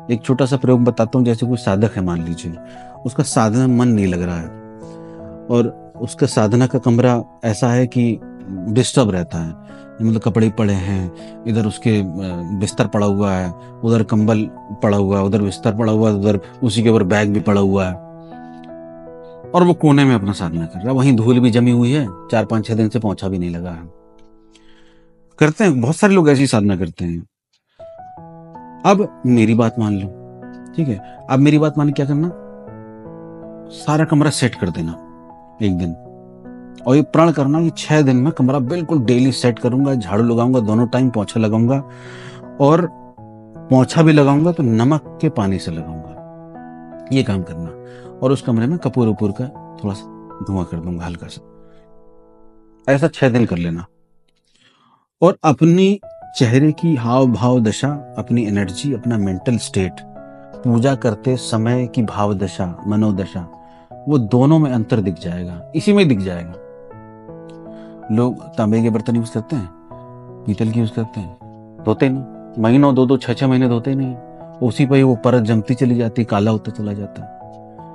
एक छोटा सा प्रयोग बताता हूँ। जैसे कोई साधक है मान लीजिए, उसका साधना में मन नहीं लग रहा है और उसका साधना का कमरा ऐसा है कि डिस्टर्ब रहता है, मतलब कपड़े पड़े हैं, इधर उसके बिस्तर पड़ा हुआ है, उधर कंबल पड़ा हुआ है, उधर बिस्तर पड़ा हुआ है, उधर उसी के ऊपर बैग भी पड़ा हुआ है और वो कोने में अपना साधना कर रहा है। वहीं धूल भी जमी हुई है, 4-5-6 दिन से पोंछा भी नहीं लगा है। करते हैं, बहुत सारे लोग ऐसी साधना करते हैं। अब मेरी बात मान लो, ठीक है, अब मेरी बात मान क्या करना, सारा कमरा सेट कर देना एक दिन, और ये प्रण करना कि 6 दिन में कमरा बिल्कुल डेली सेट करूंगा, झाड़ू लगाऊंगा, दोनों टाइम पोंछा लगाऊंगा, और पोंछा भी लगाऊंगा तो नमक के पानी से लगाऊंगा, ये काम करना। और उस कमरे में कपूर वपूर का थोड़ा सा धुआं कर दूंगा हल्का सा। ऐसा 6 दिन कर लेना और अपनी चेहरे की हाव भाव दशा, अपनी एनर्जी, अपना मेंटल स्टेट, पूजा करते समय की भाव दशा, मनोदशा, वो दोनों में अंतर दिख जाएगा, इसी में दिख जाएगा। लोग तांबे के बर्तन यूज करते हैं, पीतल की यूज करते हैं, धोते नहीं, महीनों 2-2 6-6 महीने धोते नहीं, उसी पर ही वो परत जमती चली जाती, काला होता चला जाता है।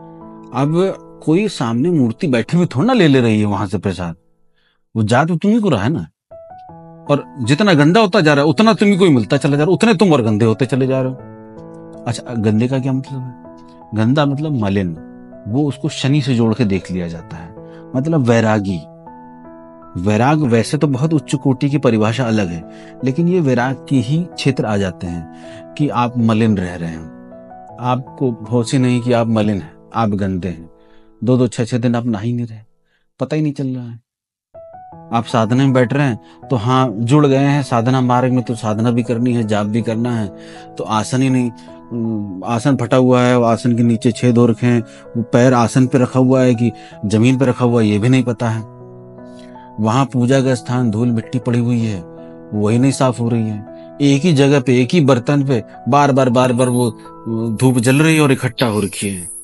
अब कोई सामने मूर्ति बैठी हुई थोड़ा ना ले रही है वहां से प्रसाद, वो जा तो तुम्ही को रहा है ना, और जितना गंदा होता जा रहा है उतना तुम्ही को ही मिलता चला जा रहा है, उतने तुम और गंदे होते चले जा रहे हो। अच्छा, गंदे का क्या मतलब है? गंदा मतलब मलिन, वो उसको शनि से जोड़ के देख लिया जाता है, मतलब वैरागी। वैराग वैसे तो बहुत उच्च कोटि की परिभाषा अलग है, लेकिन ये वैराग की ही क्षेत्र आ जाते हैं कि आप मलिन रह रहे हैं, आपको होश ही नहीं कि आप मलिन हैं, आप गंदे हैं। 2-2 6-6 दिन आप नहा ही नहीं रहे, पता ही नहीं चल रहा है। आप साधना में बैठ रहे हैं तो हाँ जुड़ गए हैं साधना मार्ग में, तो साधना भी करनी है, जाप भी करना है, तो आसन ही नहीं, आसन फटा हुआ है, आसन के नीचे छेद हो रखे हैं, वो पैर आसन पे रखा हुआ है कि जमीन पे रखा हुआ है ये भी नहीं पता है। वहां पूजा का स्थान धूल मिट्टी पड़ी हुई है, वही नहीं साफ हो रही है। एक ही जगह पे, एक ही बर्तन पे बार बार वो धूप जल रही है और इकट्ठा हो रखी है।